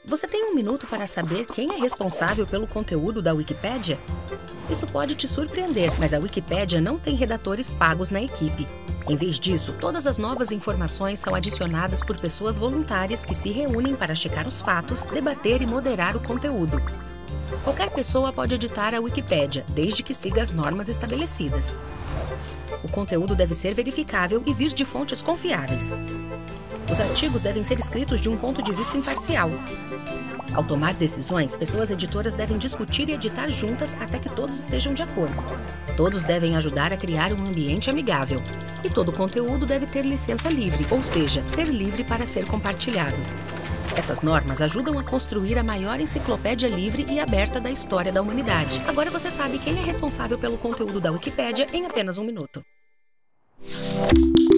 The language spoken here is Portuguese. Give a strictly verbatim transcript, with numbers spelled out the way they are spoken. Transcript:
Você tem um minuto para saber quem é responsável pelo conteúdo da Wikipédia? Isso pode te surpreender, mas a Wikipédia não tem redatores pagos na equipe. Em vez disso, todas as novas informações são adicionadas por pessoas voluntárias que se reúnem para checar os fatos, debater e moderar o conteúdo. Qualquer pessoa pode editar a Wikipédia, desde que siga as normas estabelecidas. O conteúdo deve ser verificável e vir de fontes confiáveis. Os artigos devem ser escritos de um ponto de vista imparcial. Ao tomar decisões, pessoas editoras devem discutir e editar juntas até que todos estejam de acordo. Todos devem ajudar a criar um ambiente amigável. E todo conteúdo deve ter licença livre, ou seja, ser livre para ser compartilhado. Essas normas ajudam a construir a maior enciclopédia livre e aberta da história da humanidade. Agora você sabe quem é responsável pelo conteúdo da Wikipédia em apenas um minuto.